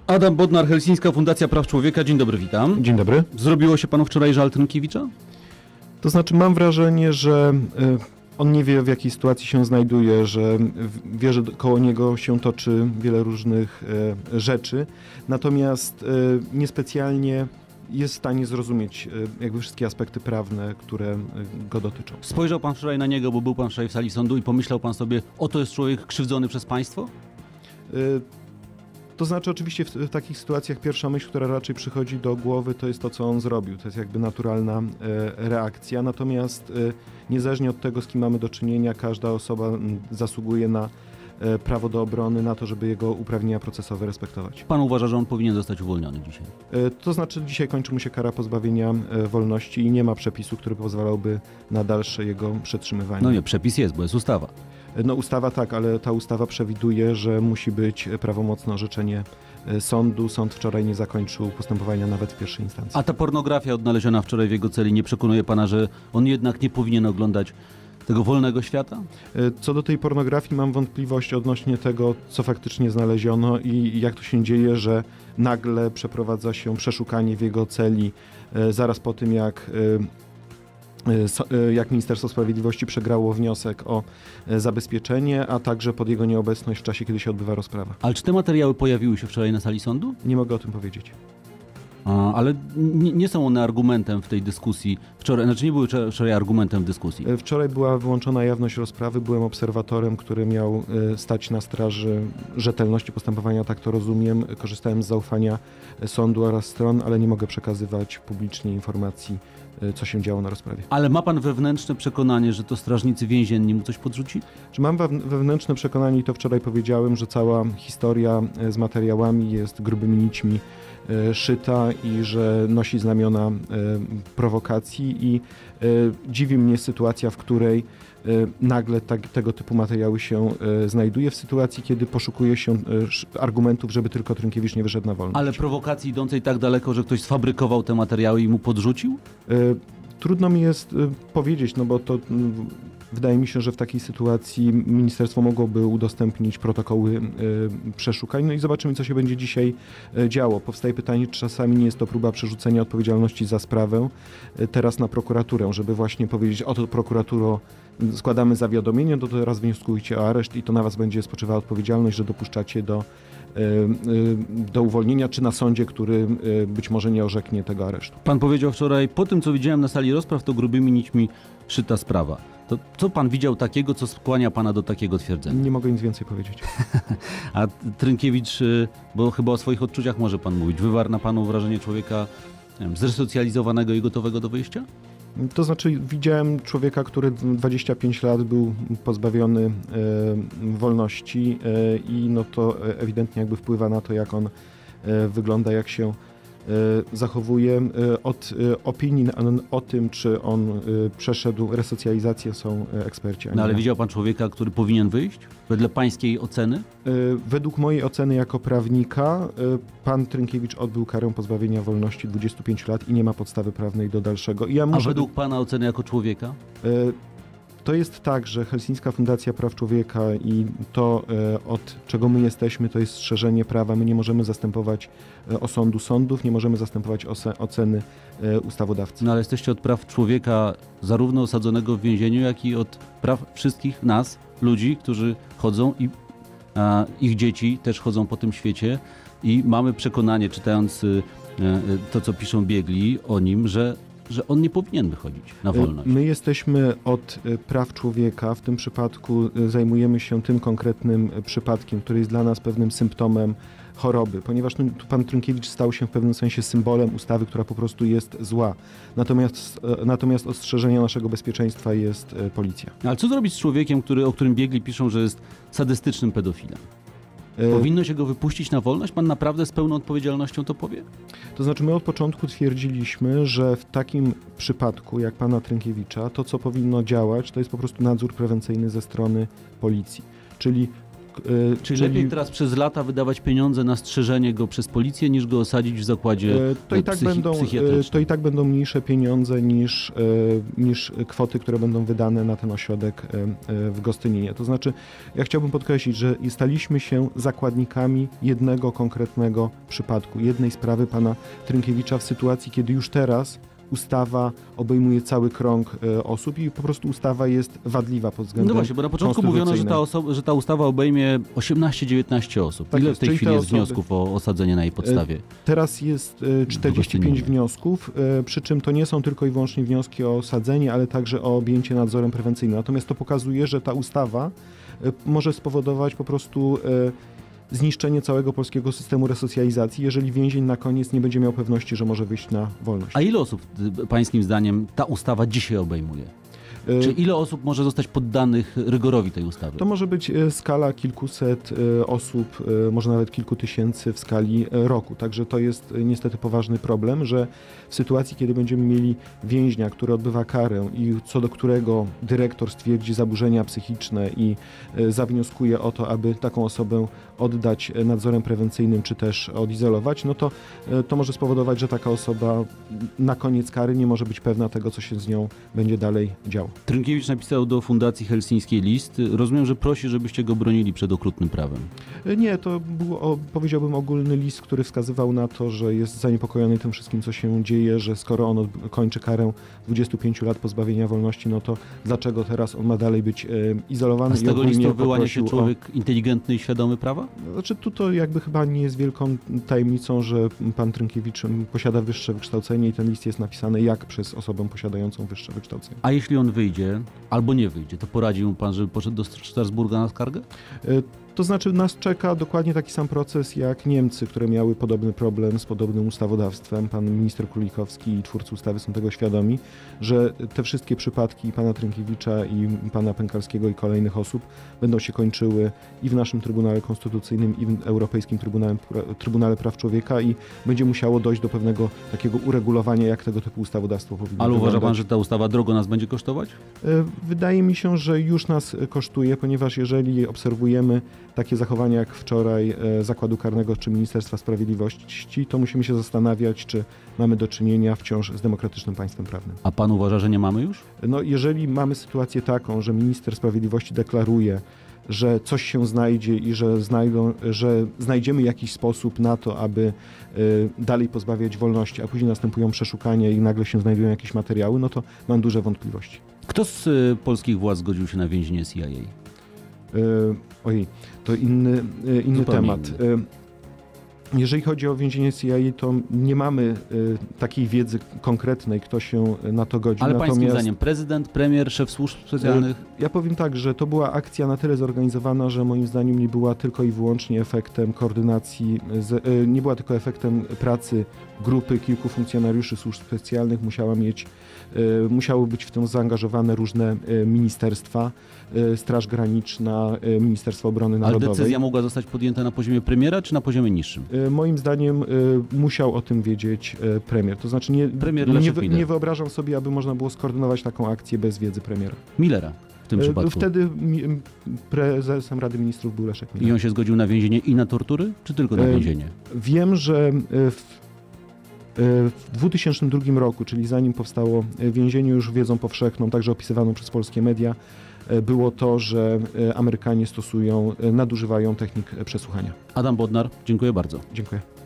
Adam Bodnar, Helsińska Fundacja Praw Człowieka. Dzień dobry, witam. Dzień dobry. Zrobiło się panu wczoraj żal Trynkiewicza? To znaczy mam wrażenie, że on nie wie, w jakiej sytuacji się znajduje, że wie, że koło niego się toczy wiele różnych rzeczy, natomiast niespecjalnie jest w stanie zrozumieć jakby wszystkie aspekty prawne, które go dotyczą. Spojrzał pan wczoraj na niego, bo był pan wczoraj w sali sądu i pomyślał pan sobie, oto jest człowiek krzywdzony przez państwo? To znaczy oczywiście w takich sytuacjach pierwsza myśl, która raczej przychodzi do głowy, to jest to, co on zrobił. To jest jakby naturalna reakcja, natomiast niezależnie od tego, z kim mamy do czynienia, każda osoba zasługuje na prawo do obrony, na to, żeby jego uprawnienia procesowe respektować. Pan uważa, że on powinien zostać uwolniony dzisiaj? To znaczy dzisiaj kończy mu się kara pozbawienia wolności i nie ma przepisu, który pozwalałby na dalsze jego przetrzymywanie. No nie, przepis jest, bo jest ustawa. No ustawa tak, ale ta ustawa przewiduje, że musi być prawomocne orzeczenie sądu. Sąd wczoraj nie zakończył postępowania nawet w pierwszej instancji. A ta pornografia odnaleziona wczoraj w jego celi nie przekonuje pana, że on jednak nie powinien oglądać tego wolnego świata? Co do tej pornografii mam wątpliwości odnośnie tego, co faktycznie znaleziono i jak to się dzieje, że nagle przeprowadza się przeszukanie w jego celi zaraz po tym, jak Ministerstwo Sprawiedliwości przegrało wniosek o zabezpieczenie, a także pod jego nieobecność w czasie, kiedy się odbywa rozprawa. Ale czy te materiały pojawiły się wczoraj na sali sądu? Nie mogę o tym powiedzieć. Ale nie są one argumentem w tej dyskusji. Znaczy nie były wczoraj argumentem w dyskusji. Wczoraj była wyłączona jawność rozprawy. Byłem obserwatorem, który miał stać na straży rzetelności postępowania, tak to rozumiem. Korzystałem z zaufania sądu oraz stron, ale nie mogę przekazywać publicznie informacji, co się działo na rozprawie. Ale ma pan wewnętrzne przekonanie, że to strażnicy więzienni mu coś podrzucili? Czy mam wewnętrzne przekonanie, i to wczoraj powiedziałem, że cała historia z materiałami jest grubymi nićmi szyta i że nosi znamiona prowokacji i dziwi mnie sytuacja, w której nagle tego typu materiały się znajduje w sytuacji, kiedy poszukuje się argumentów, żeby tylko Trynkiewicz nie wyszedł na wolność. Ale prowokacji idącej tak daleko, że ktoś sfabrykował te materiały i mu podrzucił? Trudno mi jest powiedzieć, no bo to wydaje mi się, że w takiej sytuacji ministerstwo mogłoby udostępnić protokoły przeszukań. No i zobaczymy, co się będzie dzisiaj działo. Powstaje pytanie, czy czasami nie jest to próba przerzucenia odpowiedzialności za sprawę teraz na prokuraturę, żeby właśnie powiedzieć, oto prokuraturo, składamy zawiadomienie, to teraz wnioskujcie o areszt i to na was będzie spoczywała odpowiedzialność, że dopuszczacie do uwolnienia, czy na sądzie, który być może nie orzeknie tego aresztu. Pan powiedział wczoraj, po tym co widziałem na sali rozpraw, to grubymi nićmi szyta sprawa. To co pan widział takiego, co skłania pana do takiego twierdzenia? Nie mogę nic więcej powiedzieć. A Trynkiewicz, bo chyba o swoich odczuciach może pan mówić, wywarł na panu wrażenie człowieka, nie wiem, zresocjalizowanego i gotowego do wyjścia? To znaczy widziałem człowieka, który 25 lat był pozbawiony wolności i no to ewidentnie jakby wpływa na to, jak on wygląda, jak się zachowuje. Od opinii o tym, czy on przeszedł resocjalizację, są eksperci. No ale widział pan człowieka, który powinien wyjść? Wedle pańskiej oceny? Według mojej oceny jako prawnika pan Trynkiewicz odbył karę pozbawienia wolności 25 lat i nie ma podstawy prawnej do dalszego. A według pana oceny jako człowieka? To jest tak, że Helsińska Fundacja Praw Człowieka i to, od czego my jesteśmy, to jest strzeżenie prawa. My nie możemy zastępować osądu sądów, nie możemy zastępować oceny ustawodawcy. No ale jesteście od praw człowieka zarówno osadzonego w więzieniu, jak i od praw wszystkich nas, ludzi, którzy chodzą i ich dzieci też chodzą po tym świecie i mamy przekonanie, czytając to, co piszą biegli o nim, że on nie powinien wychodzić na wolność. My jesteśmy od praw człowieka. W tym przypadku zajmujemy się tym konkretnym przypadkiem, który jest dla nas pewnym symptomem choroby, ponieważ tu pan Trynkiewicz stał się w pewnym sensie symbolem ustawy, która po prostu jest zła. Natomiast ostrzeżenia naszego bezpieczeństwa jest policja. Ale co zrobić z człowiekiem, o którym biegli piszą, że jest sadystycznym pedofilem? Powinno się go wypuścić na wolność? Pan naprawdę z pełną odpowiedzialnością to powie? To znaczy my od początku twierdziliśmy, że w takim przypadku jak pana Trynkiewicza, to co powinno działać, to jest po prostu nadzór prewencyjny ze strony policji. Czyli Czyli lepiej teraz przez lata wydawać pieniądze na strzeżenie go przez policję, niż go osadzić w zakładzie psychiatrycznym. To i tak będą mniejsze pieniądze niż kwoty, które będą wydane na ten ośrodek w Gostyninie. To znaczy, ja chciałbym podkreślić, że staliśmy się zakładnikami jednego konkretnego przypadku, jednej sprawy pana Trynkiewicza w sytuacji, kiedy już teraz ustawa obejmuje cały krąg osób i po prostu ustawa jest wadliwa pod względem No właśnie, bo na początku mówiono, że ta ustawa obejmie 18-19 osób. Tak Ile jest, w tej czyli chwili te jest osoby... wniosków o osadzenie na jej podstawie? Teraz jest 45 wniosków, przy czym to nie są tylko i wyłącznie wnioski o osadzenie, ale także o objęcie nadzorem prewencyjnym. Natomiast to pokazuje, że ta ustawa może spowodować po prostu zniszczenie całego polskiego systemu resocjalizacji, jeżeli więzień na koniec nie będzie miał pewności, że może wyjść na wolność. A ile osób, pańskim zdaniem, ta ustawa dzisiaj obejmuje? Czy ile osób może zostać poddanych rygorowi tej ustawy? To może być skala kilkuset osób, może nawet kilku tysięcy w skali roku. Także to jest niestety poważny problem, że w sytuacji, kiedy będziemy mieli więźnia, który odbywa karę i co do którego dyrektor stwierdzi zaburzenia psychiczne i zawnioskuje o to, aby taką osobę oddać nadzorem prewencyjnym czy też odizolować, no to może spowodować, że taka osoba na koniec kary nie może być pewna tego, co się z nią będzie dalej działo. Trynkiewicz napisał do Fundacji Helsińskiej list. Rozumiem, że prosi, żebyście go bronili przed okrutnym prawem. Nie, to był, powiedziałbym, ogólny list, który wskazywał na to, że jest zaniepokojony tym wszystkim, co się dzieje, że skoro on kończy karę 25 lat pozbawienia wolności, no to dlaczego teraz on ma dalej być izolowany? A z tego listu wyłania się człowiek inteligentny i świadomy prawa? Znaczy, to jakby chyba nie jest wielką tajemnicą, że pan Trynkiewicz posiada wyższe wykształcenie i ten list jest napisany jak przez osobę posiadającą wyższe wykształcenie. A jeśli on wyjdzie, albo nie wyjdzie, to poradzi mu pan, żeby poszedł do Strasburga na skargę? To znaczy, nas czeka dokładnie taki sam proces jak Niemcy, które miały podobny problem z podobnym ustawodawstwem. Pan minister Królikowski i twórcy ustawy są tego świadomi, że te wszystkie przypadki pana Trynkiewicza i pana Pękalskiego i kolejnych osób będą się kończyły i w naszym Trybunale Konstytucyjnym, i w Europejskim Trybunale Praw Człowieka i będzie musiało dojść do pewnego takiego uregulowania, jak tego typu ustawodawstwo powinno Ale wyglądać. uważa pan, że ta ustawa drogo nas będzie kosztować? Wydaje mi się, że już nas kosztuje, ponieważ jeżeli obserwujemy takie zachowania jak wczoraj Zakładu Karnego czy Ministerstwa Sprawiedliwości, to musimy się zastanawiać, czy mamy do czynienia wciąż z demokratycznym państwem prawnym. A pan uważa, że nie mamy już? No, jeżeli mamy sytuację taką, że minister sprawiedliwości deklaruje, że coś się znajdzie i że znajdziemy jakiś sposób na to, aby dalej pozbawiać wolności, a później następują przeszukania i nagle się znajdują jakieś materiały, no to mam duże wątpliwości. Kto z polskich władz zgodził się na więzienie CIA? To inny temat. Inny. Jeżeli chodzi o więzienie CIA, to nie mamy takiej wiedzy konkretnej, kto się na to godzi. Ale pańskim zdaniem prezydent, premier, szef służb specjalnych? Ja powiem tak, że to była akcja na tyle zorganizowana, że moim zdaniem nie była tylko i wyłącznie efektem koordynacji, nie była tylko efektem pracy grupy kilku funkcjonariuszy służb specjalnych. Musiały być w tym zaangażowane różne ministerstwa, Straż Graniczna, Ministerstwo Obrony Narodowej. Ale decyzja mogła zostać podjęta na poziomie premiera czy na poziomie niższym? Moim zdaniem musiał o tym wiedzieć premier. To znaczy nie wyobrażam sobie, aby można było skoordynować taką akcję bez wiedzy premiera. Millera w tym przypadku. Wtedy prezesem Rady Ministrów był Leszek Miller. I on się zgodził na więzienie i na tortury, czy tylko na więzienie? Wiem, że w 2002 roku, czyli zanim powstało więzienie, już wiedzą powszechną, także opisywaną przez polskie media, było to, że Amerykanie nadużywają technik przesłuchania. Adam Bodnar, dziękuję bardzo. Dziękuję.